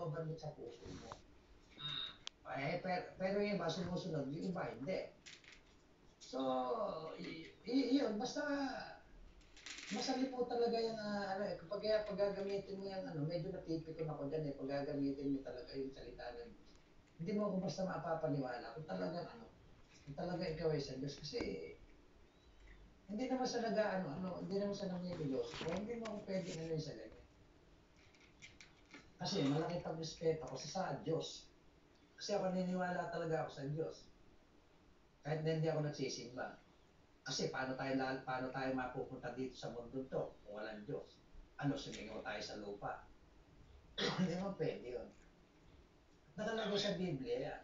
kalooban mo sa puso mo. Mm. Pero yung iba sumusunod, yung iba hindi. So, yun, basta masali po talaga yung pag gagamitin mo yung medyo natipikon ako dyan pag gagamitin mo talaga yung salita ng Diyos. Hindi mo ako basta mapapaniwala kung talaga ikaw ay sa Diyos. Kasi, hindi naman sa hindi naman sa nangyayos. Kung hindi mo ako pwedeng yung sa ganyan. Kasi malaki pag-respeto ako sa Diyos. Kasi ako naniniwala talaga ako sa Diyos. Kahit na hindi ako nagsisimba. Kasi paano tayo mapupunta dito sa mundo to kung walang Diyos? Sumingaw tayo sa lupa? Hindi mo pwede yun. Nakalagay sa Biblia yan.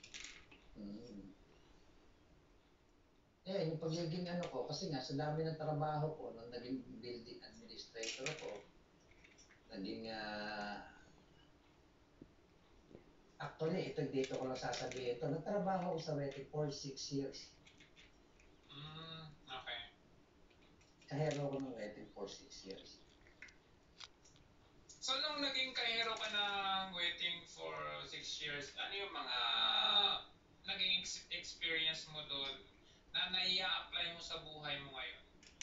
Yung pagiging ko, kasi nga sa dami ng trabaho ko, nung naging building administrator ako, naging actually, dito ko lang sasabihin ito, nagtrabaho ko sa Wetic for 6 years. Okay. Kahero ko ng Wetic for 6 years. So, nung naging kahero ka ng waiting for 6 years, ano yung mga naging experience mo doon na nai-apply mo sa buhay mo ngayon?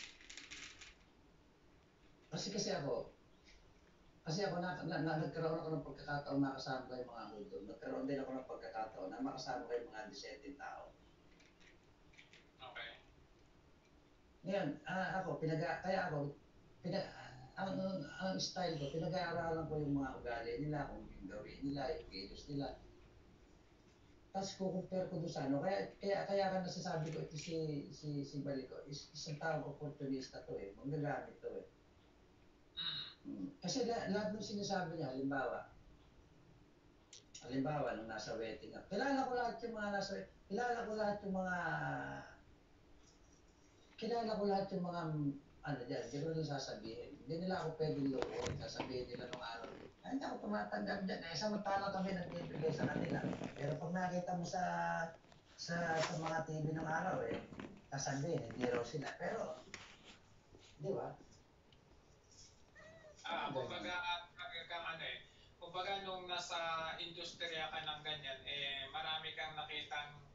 Kasi ako, nagkaroon ako ng pagkakataon makasama ko yung mga hudo. Nagkaroon din ako ng pagkakataon na makasama ko yung mga diseteng tao. Okay. Ngayon, ang style ko, pinag-aaralan ko yung mga ugali nila, kung yung gawin nila, yung kilos nila. Tapos kukumpare ko doon sa kaya ka nasasabi ko ito si Balico, isang taong opportunista to manggagamit to Kasi lahat ng sinasabi niya, halimbawa, nung nasa wedding ako, kilala ko lahat yung mga dyan, hindi ko rin sasabihin. Hindi nila ako pwedeng loob, sasabihin nila nung araw. Hindi ako tumatanggap dyan. Samantala kami nagbibigay sa kanila. Pero pag nakita mo sa mga TV ng araw, sasabihin, hindi raw sila. Pero, di ba? Kumbaga nung nasa industriya ka ng ganyan, marami kang nakitang